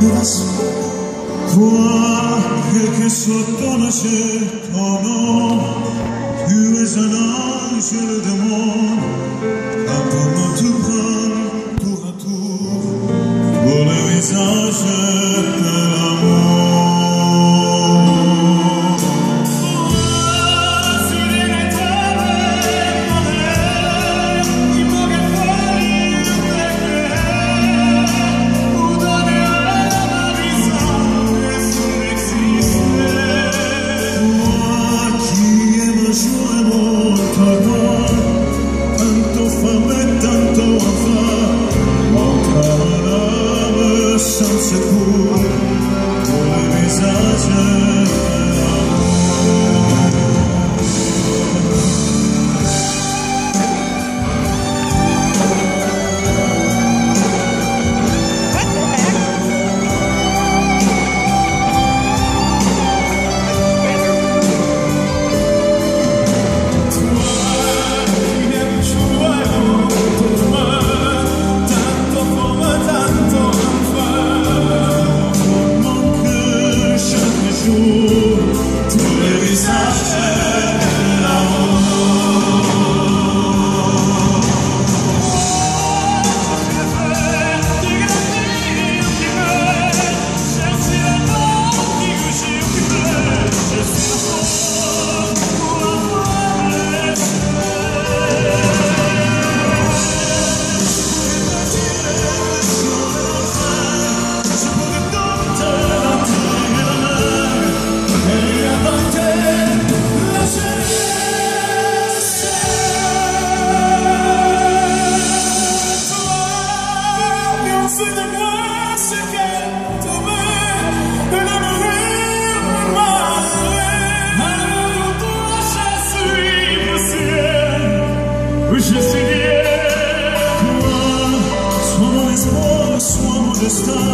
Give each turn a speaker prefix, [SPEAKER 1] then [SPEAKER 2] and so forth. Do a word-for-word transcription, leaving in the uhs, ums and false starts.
[SPEAKER 1] Toi che sottonoce ton nom, tu es un ange, je le demande, car pour moi tout prendre tour à tour, pour le visage de l'amour. Je suis lié, toi, sois mon espoir, sois mon destin.